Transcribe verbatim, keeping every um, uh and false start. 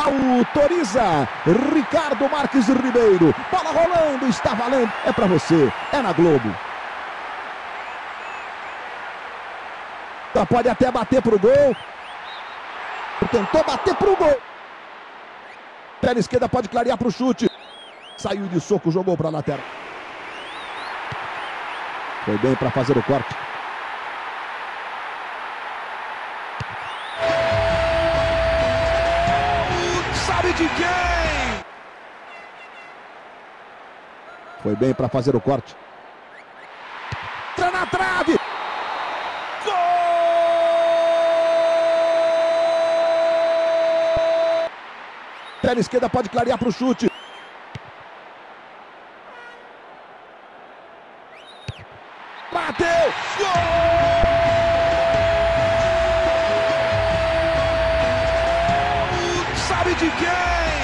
Autoriza Ricardo Marques Ribeiro. Bola rolando, está valendo. É pra você, é na Globo. Pode até bater pro gol. Tentou bater pro gol. Perna esquerda pode clarear pro chute. Saiu de soco, jogou pra lateral. Foi bem pra fazer o corte. Sabe de quem? Foi bem pra fazer o corte. Entra na trave. Gol! Perna esquerda pode clarear pro chute. Bateu! Gol! Sabe de quem?